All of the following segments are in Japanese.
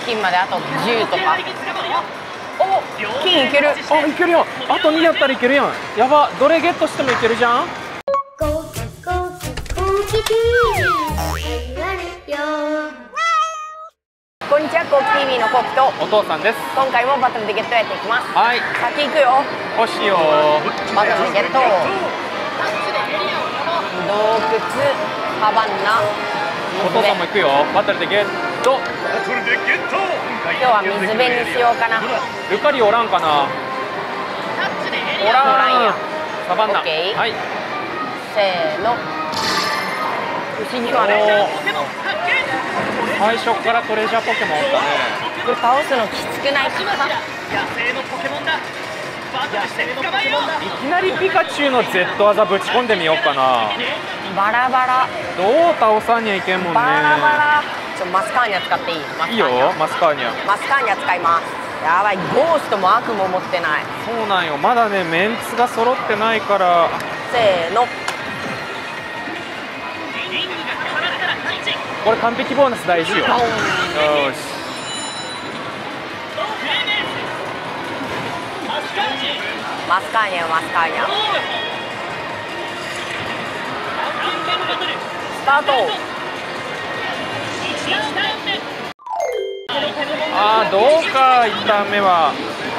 金まであと10とか。お、金いける。 あ、いけるよ。あと2やったらいけるやん。やば、どれゲットしてもいけるじゃん。 こんにちは、コッキービーのコッキとお父さんです。 今回もバトルでゲットやっていきます。 はい。 先行くよ。 欲しいよ。 バトルでゲット。洞窟、サバンナ。 お父さんも行くよ。バトルでゲット。 今日は水辺にしようかな。 ルカリおらんかな。おらんや。サバンナ。 オッケー。 はい。 せーの。不思議はね。 最初からトレジャーポケモンおったね。 これ倒すのきつくないか。 いきなりピカチュウの Z 技ぶち込んでみようかな。 バラバラ。 どう倒さんにはいけんもんね。 バラバラ。マスカーニャ使っていい？ いいよ、マスカーニャ。 マスカーニャ使います。やばい、ゴーストも悪も持ってない。 そうなんよ、まだねメンツが揃ってないから。 せーの。 これ完璧ボーナス大事よ。よし。 マスカーニャ、マスカーニャ。スタート。 あー、どうか1ターン目は。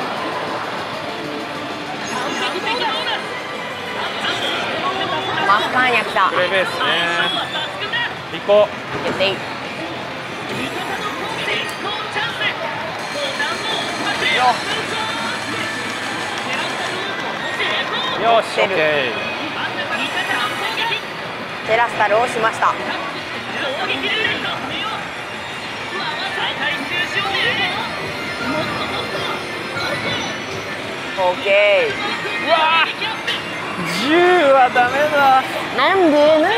マスカーニャ来た。 プレイベースね。行こう。 いけていい。 よし、オッケー。 テラスタルをしました。オッケー。 うわー、10はダメだ。 なんで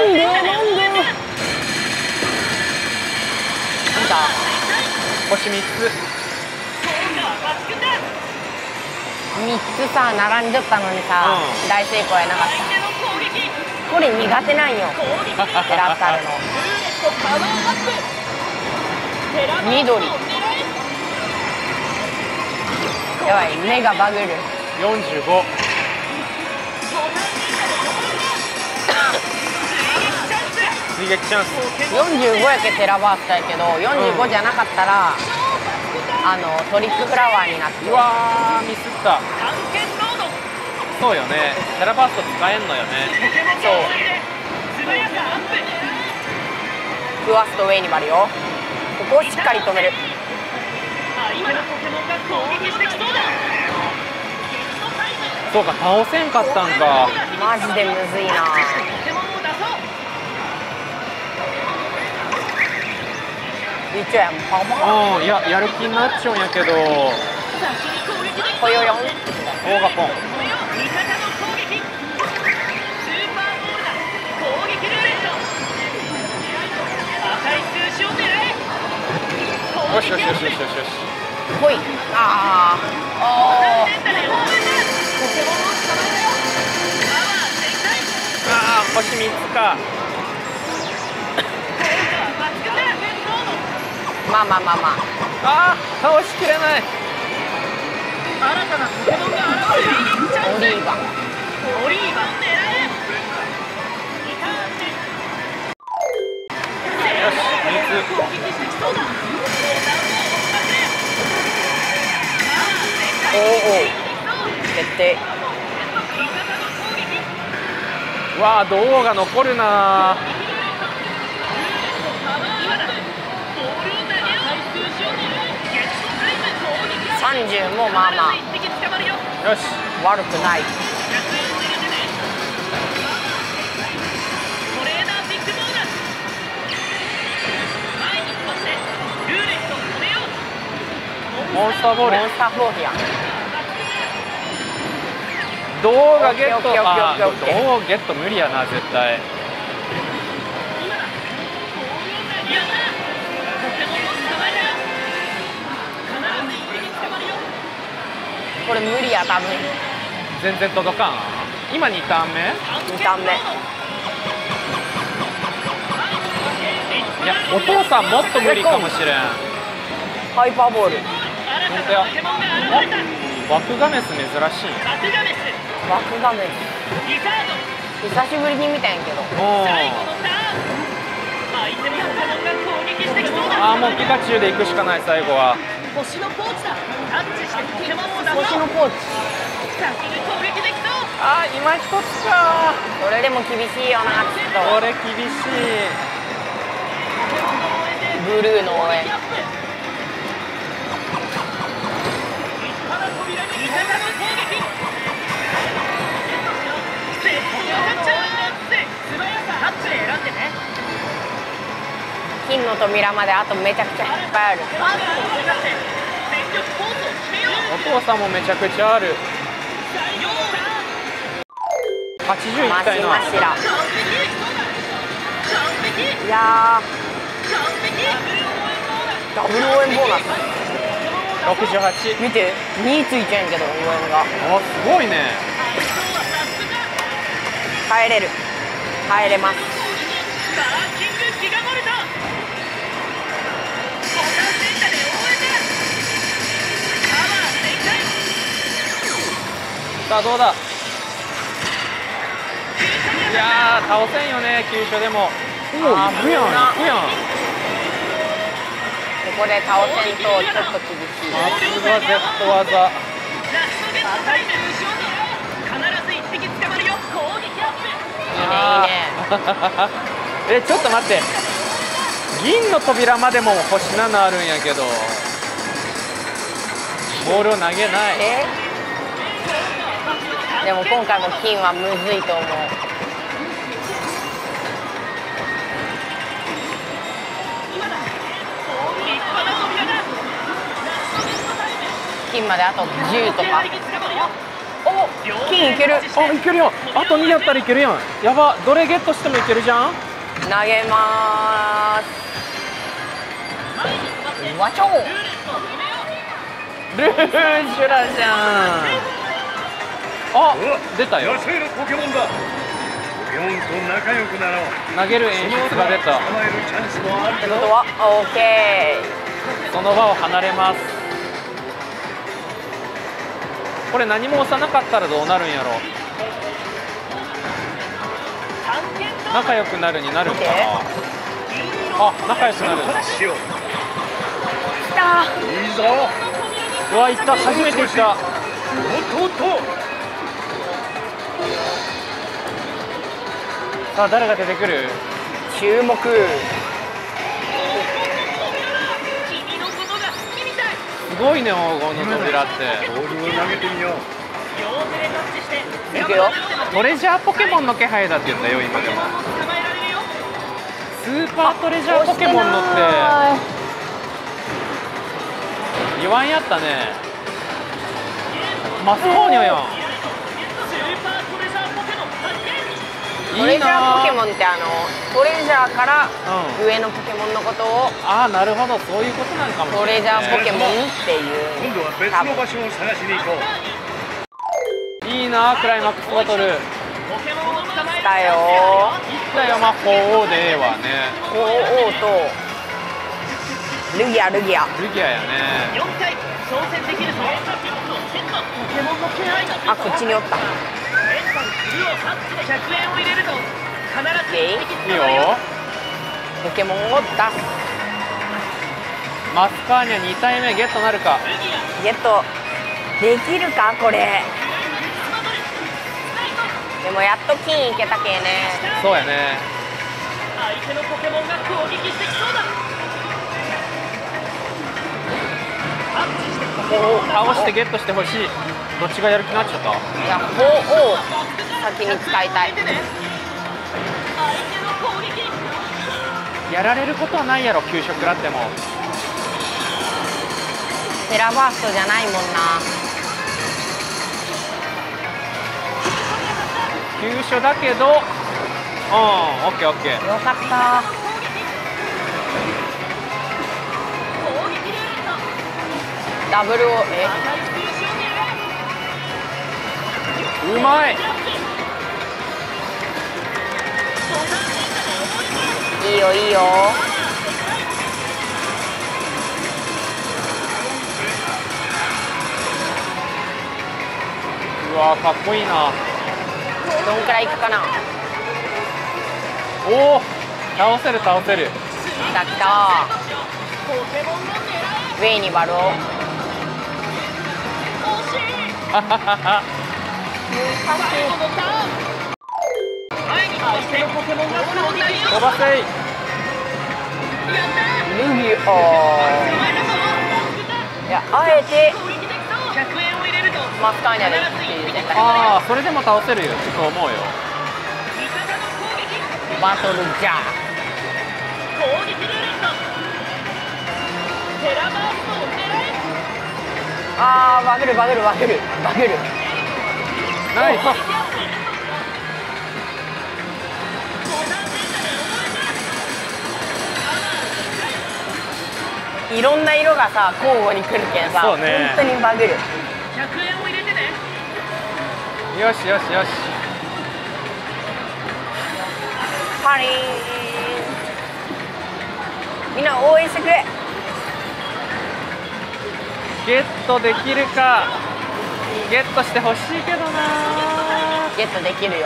なんだ。 星3つ。 3つさ、並んじゃったのにさ、大成功やなかった。これ苦手なんよ。テラスタルの緑。やばい、目がバグる。 45。追撃チャンス。 45やけテラバーストやけど、45じゃなかったら、トリックフラワーになってる。 うわー、ミスった。そうよね、テラバースト使えんのよね。 そう。クワスト上にもあるよ。ここをしっかり止める。 そうか、倒せんかったんか。 マジでむずいな。一応やん、パパ。 いや、やる気になっちゃうんやけど。 ぽよよん。 オーガポン。よしよしよしよしよしよし。 ほい。ああ。 星3つか。 まあ。 倒しきれない。 オリーバ。 よし、3つ。 おお。決定。 わあ、銅が残るな。 30もまあ。よし、 悪くない。 モンスターボール。 モンスターボールやん。 銅がゲット。 銅ゲット無理やな、絶対。 これ無理や、多分。 全然届かん。今2ターン目。 2ターン目。 いや、お父さんもっと無理かもしれん。 ハイパーボール。 本当や。ワクガメス珍しい。 ワクガメス。久しぶりに見たんやけど。 ああ、もうピカチュウで行くしかない。最後は星のポーチ。 ああ、今一つか。 それでも厳しいよな。ちょっとこれ厳しい。 ブルーの応援。金の扉まであとめちゃくちゃいっぱいある。 お父さんもめちゃくちゃある。80いきたいな。 マシマシだ。いやー、ダブル応援ボーナス。 68。 見て、2ついちゃうんけど応援が。 あ、すごいね。 帰れる。帰れます。 さあどうだ。いやー、倒せんよね、急所でも。おお、行くやん、行くやん。 ここで倒せんとちょっと厳しい。 さすが Z 技。 いいね。 え、ちょっと待って、銀の扉までも星7あるんやけどボールを投げない。 でも今回も金はむずいと思う。金まであと10とか。お、金いける。 あ、いけるよ。あと2やったらいけるやん。やば、どれゲットしてもいけるじゃん。 投げまーす。わちょルーシュラじゃん。あ、出たよ。 野生のポケモンだ。ポケモンと仲良くなろう。 投げる演出が出た。 捕まえるチャンスもあるってことはオーケその場を離れます。これ何も押さなかったらどうなるんやろ。仲良くなるになるんかな。あ、仲良くなる。 しよう。 ー。きたいいぞ。 うわ、いった。初めていった。 おっとおっと。 さあ誰が出てくる。 注目。 すごいね、黄金の扉ってボールを投げてみよう。 いくよ。 トレジャーポケモンの気配だって言ったよ今でも。スーパートレジャーポケモンのって言わんやったね。マスコーニョやん。 トレジャーポケモン。 ンってトレジャーからうん上のポケモンのことをああ、なるほど、そういうことなんかもしトれない、ね、 レジャーポケモンっていう。 今度は別の場所を探しに行こう。 いいな、クライマックスバトル。 来たよいったよ、まあ鳳凰でええわね。 ー。鳳凰とルギア。 ルギアやね。 あ、こっちにおった。 いいよ。 ポケモンを出す。 マスカーニャ2体目ゲットなるか。 ゲットできるかこれ。でもやっと金いけたけね。 そうやね。倒してゲットしてほしい。どっちがやる気になっちゃった。 いや、鳳凰先に使いたい。 やられることはないやろ、給食食らっても。 テラバーストじゃないもんな。 急所だけど、オッケーオッケー。 よかった。ダブルをうまい。 いいよいいよ。 わーかっこいいな。 どんくらいいくかな。 おお倒せる倒せる。 来た来た。ウェイにバルを。 はははは。飛ばせい。 ルギオ。いや、あえてマスカーニャでっていう選択。 ああそれでも倒せるよと思うよ。 バトルじゃ。あーバグるバグるバグるバグる。 ナイス。 いろんな色がさ交互に来るけんさ、 そうね本当にバグる。 よしよしよし。 パリーン。みんな応援してくれ。 ゲットできるか。ゲットしてほしいけどな。 ゲットできるよ。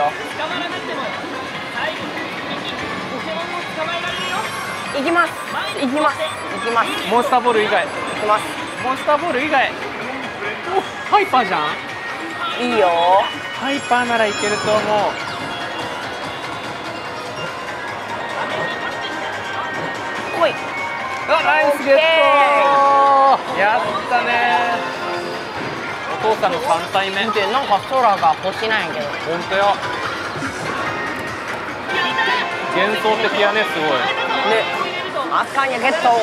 行きます行きます行きます。 モンスターボール以外。 行きます。 モンスターボール以外。おハイパーじゃん。 いいよ。 ハイパーならいけると思う。 来い。 あナイスゲット。やったね。お父さんの3体目。 見てなんか空が星なんやけど。 本当よ。幻想的やねすごい。 でマスカーニャゲット。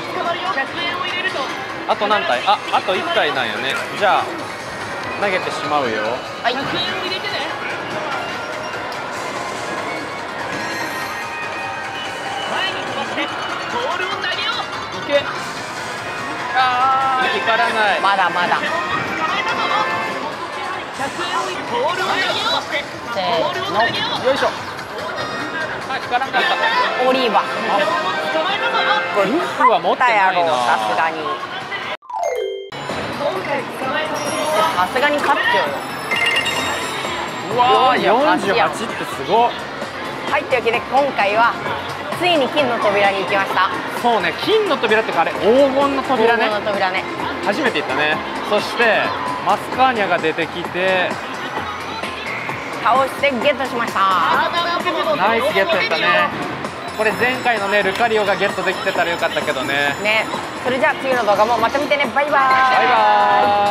あと何体？あと1体なんよね。じゃあ投げてしまうよ。 はい。 いけ。あー光らない。 まだまだ。せーの。 よいしょ。あ光らんかった。 オリーバ。これルフは持ってないな。 さすがに。さすがに勝っちゃうよ。 うわー 48やん。 48ってすごい。 はい、というわけで今回はついに金の扉に行きました。 そうね金の扉ってかあれ黄金の扉ね。 黄金の扉ね。 初めて言ったね。そしてマスカーニャが出てきて倒してゲットしました。 ナイスゲットやったね。これ前回のねルカリオがゲットできてたらよかったけどね。 ね、それじゃあ次の動画もまた見てね。バイバーイ。 バイバーイ。